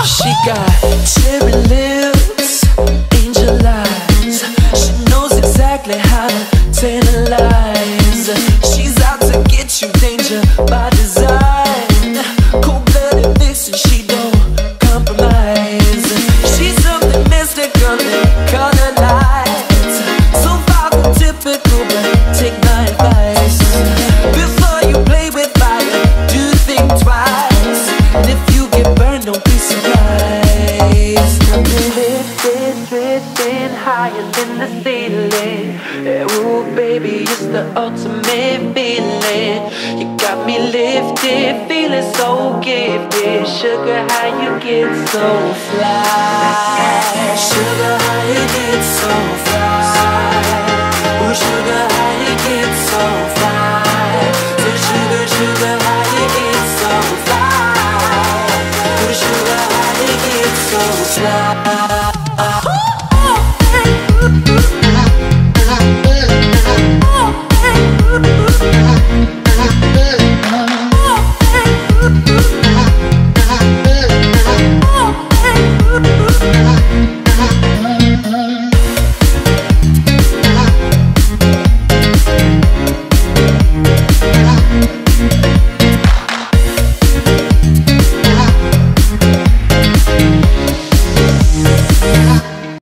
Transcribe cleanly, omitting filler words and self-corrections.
She got cherry lips, angel eyes. She knows exactly how to tantalize. She's out to get you, danger by design. Cold-blooded vixen, she don't compromise. She's something mystical in color lights. So far from typical, but take my advice. Before you play with fire, do think twice. And if you get burned, don't be surprised. I'm lifted, drifting higher than the ceiling. Ooh, baby, it's the ultimate feeling. You got me lifted, feeling so gifted. Sugar, how you get so fly? Sugar, how you get so fly? Ooh, sugar, how you get so fly? So sugar, sugar, how you get so fly? Ooh, sugar, how you get so fly?